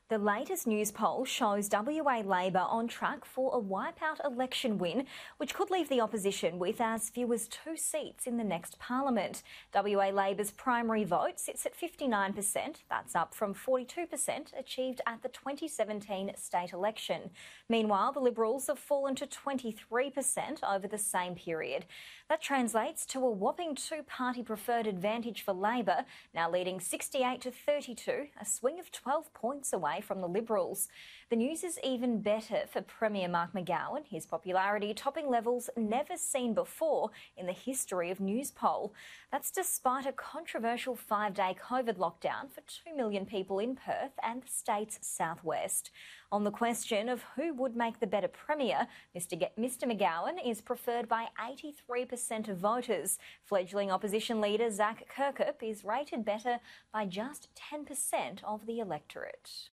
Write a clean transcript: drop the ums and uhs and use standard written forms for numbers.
The latest news poll shows WA Labor on track for a wipeout election win, which could leave the opposition with as few as 2 seats in the next parliament. WA Labor's primary vote sits at 59%. That's up from 42% achieved at the 2017 state election. Meanwhile, the Liberals have fallen to 23% over the same period. That translates to a whopping 2-party preferred advantage for Labor, now leading 68 to 32, a swing of 12 points away from the Liberals. The news is even better for Premier Mark McGowan, his popularity topping levels never seen before in the history of Newspoll. That's despite a controversial 5-day COVID lockdown for 2 million people in Perth and the state's southwest. On the question of who would make the better Premier, Mr McGowan is preferred by 83% of voters. Fledgling opposition leader Zac Kirkup is rated better by just 10% of the electorate.